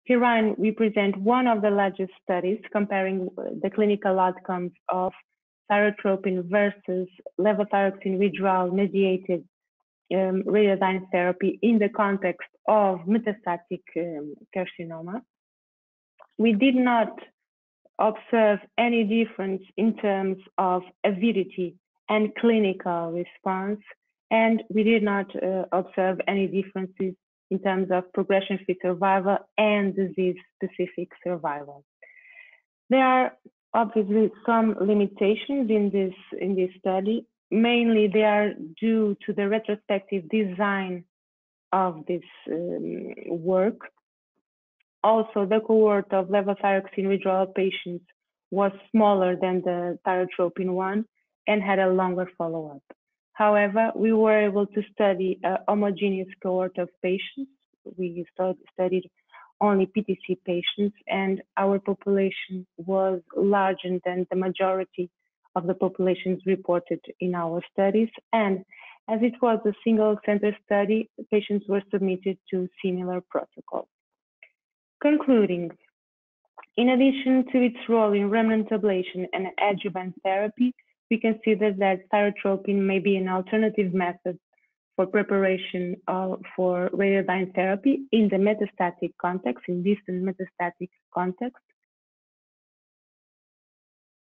Herein, we present one of the largest studies comparing the clinical outcomes of thyrotropin versus levothyroxine withdrawal-mediated radiodyne therapy in the context of metastatic carcinoma. We did not observe any difference in terms of avidity and clinical response, and we did not observe any differences in terms of progression-free survival and disease-specific survival. There are obviously some limitations in this study. Mainly, they are due to the retrospective design of this work. Also, the cohort of levothyroxine withdrawal patients was smaller than the thyrotropin one and had a longer follow-up. However, we were able to study a homogeneous cohort of patients. We studied only PTC patients, and our population was larger than the majority of the populations reported in our studies. And as it was a single center study, patients were submitted to similar protocols. Concluding, in addition to its role in remnant ablation and adjuvant therapy, we consider that thyrotropin may be an alternative method for preparation for radiodyne therapy in the metastatic context, in distant metastatic context,